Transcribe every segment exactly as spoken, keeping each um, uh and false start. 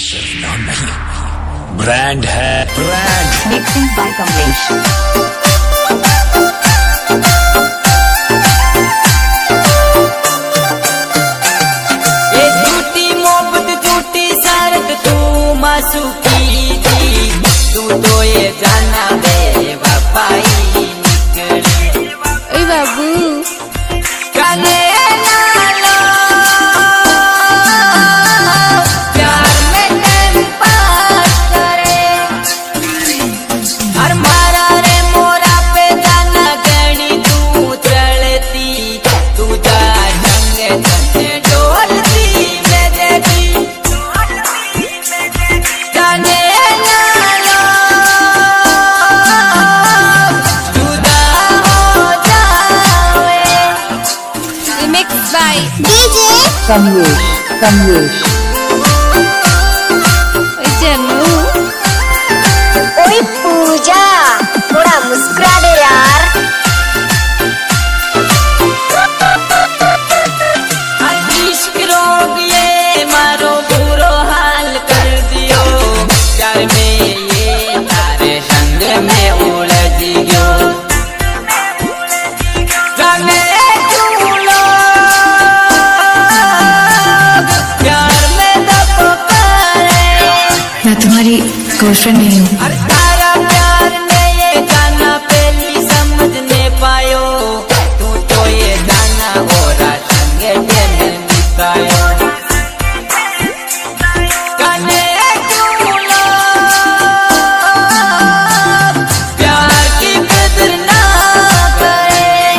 सिर्फ नाम नहीं, ब्रांड है ब्रांड। Mixing by Kamlesh. मासू की थी तू तो ये जाना दे बापाई निकली। ओए बाबू काने नालो प्यार में टाइम पास करे हर मारा रे मोरा पे जाना गणी तू चलती तू जा ढंगे ढंगे डोलती मैं देखी कमलेश कमलेश। जनू ओए पूजा थोड़ा मुस्कुरा दे यार। इश्क रोग ये मारो बुरो हाल कर दियो प्यार में ये तारे संग में उलझ गयो। मैं तुम्हारी गर्लफ्रेंड नहीं हूँ। तारा प्यार में ये जाना पहली समझने पायो तू तो ये जाना और संगे में निकायो। कने चूलो प्यार की कदर ना करे।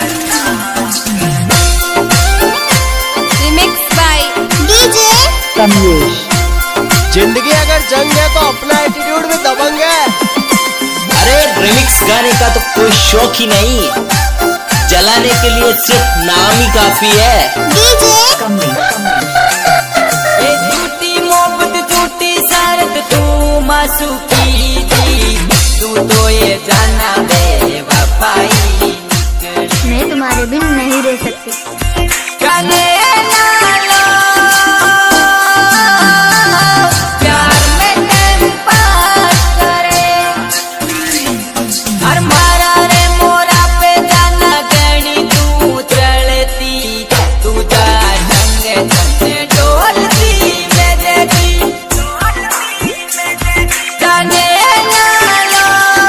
Remix by DJ Kamlesh. जिंदगी अगर जंग है तो अपना एटीट्यूड भी दबंग है। अरे रिमिक्स गाने का तो कोई शौक ही नहीं, जलाने के लिए सिर्फ नाम ही काफी है। डीजे कमलेश। ये झूठी मोहब्बत झूठी शरत तू मासू की थी तू तो ये जाना दे बापाई निकली। मैं तुम्हारे बिन नहीं रह सकती। कने नालो प्यार में टाइम पास करे हर मारा रे मोरा पे जाना गणी तू चलती तू जा ढंगे ढंगे डोलती मैं देखी। जाने नालो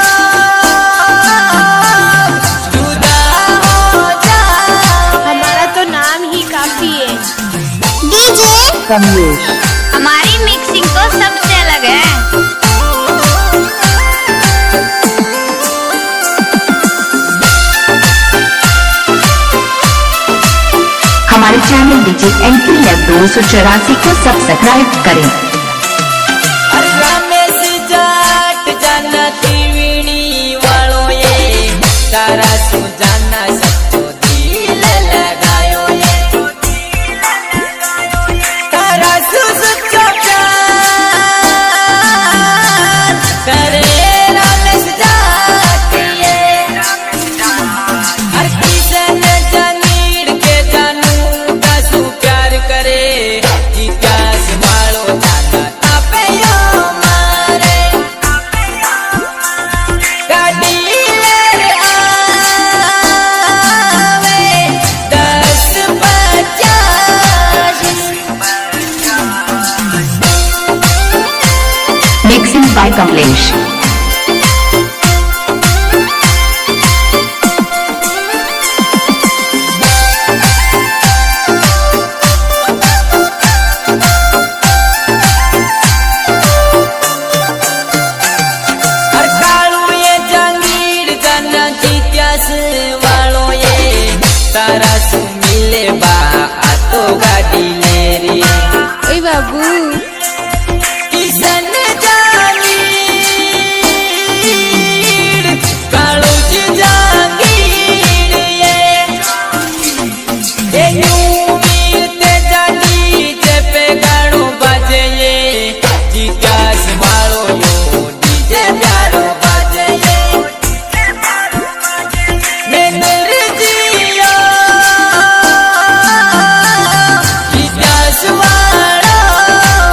जुदा हो जा हमारा तो नाम ही काफी है। डीजे कमलेश। हमारी मिक्सिंग तो सबसे अलग है। हमारे चैनल डीजे एंट्री लैब दो सौ चौरासी को सब्सक्राइब करें। रमेश जाट जाना त्रिवेणी वालों ये तारा सु जाना सच्चो दिल लगायो ये तारा सु सच्चो प्यार करे रमेश जाट ये हर किसन जानीड़ के जानू का सु प्यार करे जिज्ञास वालो जाना तापे यो मारे गाड़ी ले आवे दस पचास। Mixing by Kamlesh. हर कालू ये जानीड़ जाना जिज्ञास वालो ये तारा सु मिले बा आ तो गाड़ी ले री। ओए बाबू किसन जानीड़ कालू जी जागीड़ ये ये यूं मिलते जानी जेपे गाड़ो बाजे ये जिज्ञास वालो यो डीजे प्यारो बाजे ये मैं मेरे जिया जिज्ञास वालो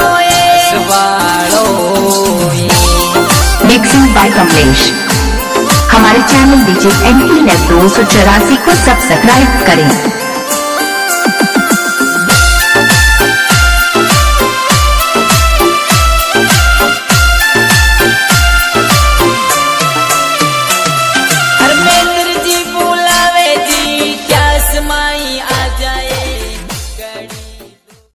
कमलेश। हमारे चैनल डीजे एंट्री लैब दो सौ चौरासी को सब्सक्राइब करें।